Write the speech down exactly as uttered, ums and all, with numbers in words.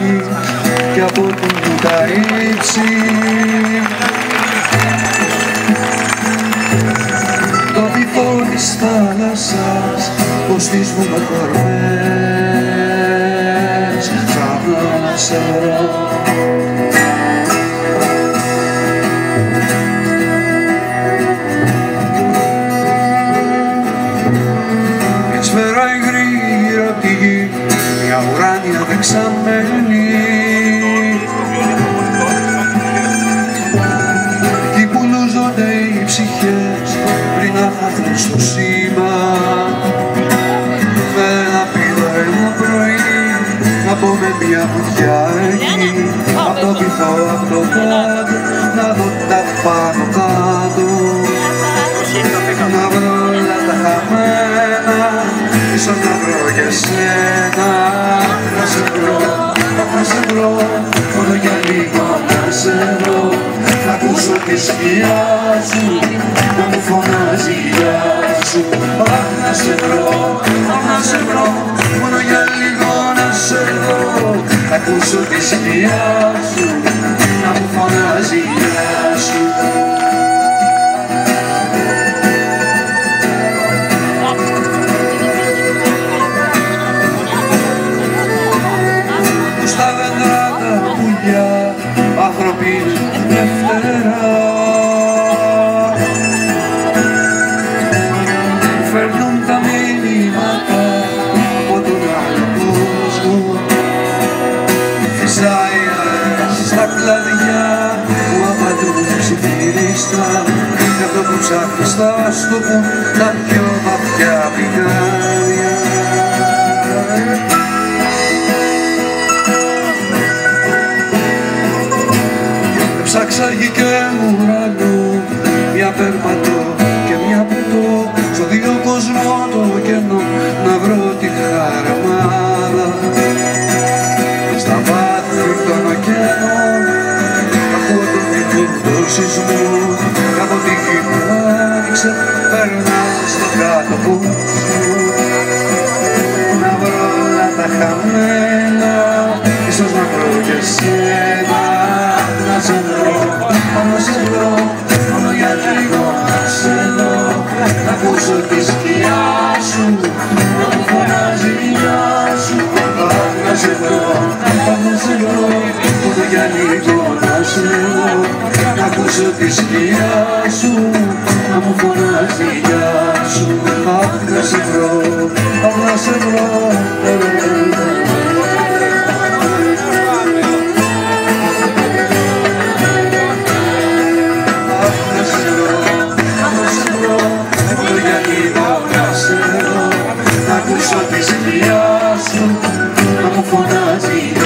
έχεις κι από την τα ύψη. Το βυθό της θάλασσας πως τις βούμε κορμές ψάχνω να σε βρω. Σφαιράει γρήγορα απ' τη γη μια ουράνια δεξαμένη, εκεί που λούζονται οι ψυχές πριν να χαθούν στο σήμα. Με ένα πήδο ένα πρωί να πω με μια βουτιά εκεί απ' το βυθό, απ' το κάτω να δω τα πάνω κάτω, να βρω όλα τα χαμένα, ίσως να βρω και σένα. Να σε βρω, να σε βρω, μόνο για λίγο να σε βρω, να ακούσω τη σκιά σου, να μου φωνάζει η γεια σου. Αχ, να σε βρω, να σε βρω, μόνο για λίγο να σε βρω, να ακούσω τη σκιά σου, να μου φωνάζει η γεια σου. Στα δέντρα τα πουλιά άνθρωποι είναι φτερά, φέρνουν τα μηνύματα από τον άλλο κόσμο. Φυσάει αέρας στα κλαδιά που απαντούν ψιθυρίστα, και αυτό που ψάχνεις θα στο πουν τα πιο βαθιά πηγάδια. Ψάξα γη και ουρανό, μια περπατώ και μια πετώ, στο δύο κόσμο το κενό να βρω τη χαραμάδα. Στα βάθη των ωκεανών ακούω τον μικρό το σεισμό, κάτω τη γη που άνοιξε περνάω στο κάτω κόσμο. Να βρω όλα τα χαμένα, ίσως να βρω και σένα. Να σε βρω, να σε βρω, μόνο για λίγο να σε δω, να ακούσω τη σκιά σου, να μου φωνάζει η γεια σου. Να σε βρω, να σε βρω, μόνο για λίγο να σε δω, να ακούσω τη σκιά σου, να μου φωνάζει η γεια σου. Αχ, να σε βρω, να σε βρω. Να ακούσω τη σκιά σου, να μου φωνάζει